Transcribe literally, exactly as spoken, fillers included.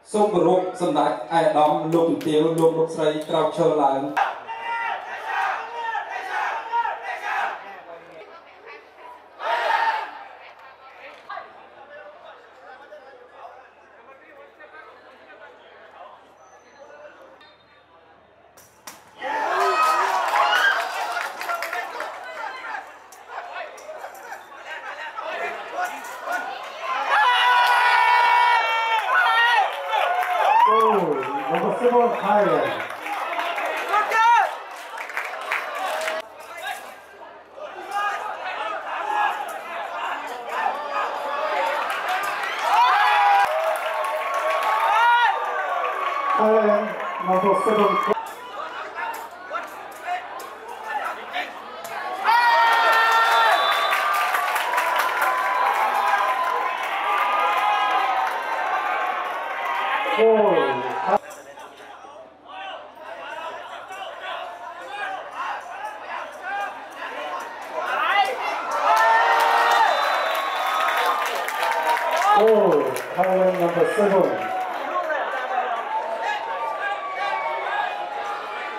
សូមគោរពសម្ដេចអាយដាមលោកជំទាវលោកលោកស្រីក្រោកឈរឡើងNumber seven, Thailand. Thailand, number seven. Four. Oh, Thailand number seven.